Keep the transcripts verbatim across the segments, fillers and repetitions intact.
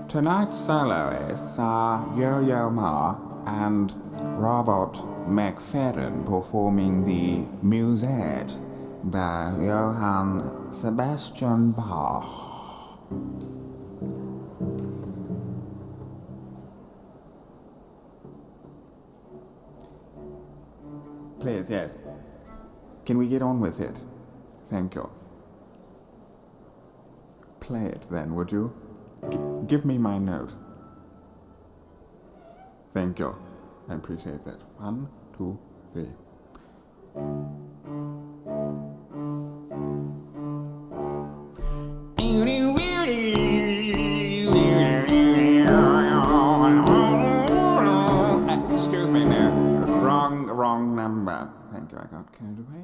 Tonight's soloists are Yo-Yo Ma and Robert McFerrin performing the Musette by Johann Sebastian Bach. Please, yes. Can we get on with it? Thank you. Play it then, would you? G- give me my note. Thank you. I appreciate that. One, two, three. Excuse me now. Wrong, wrong number. Thank you, I got carried away.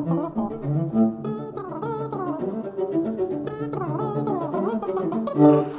Thank you.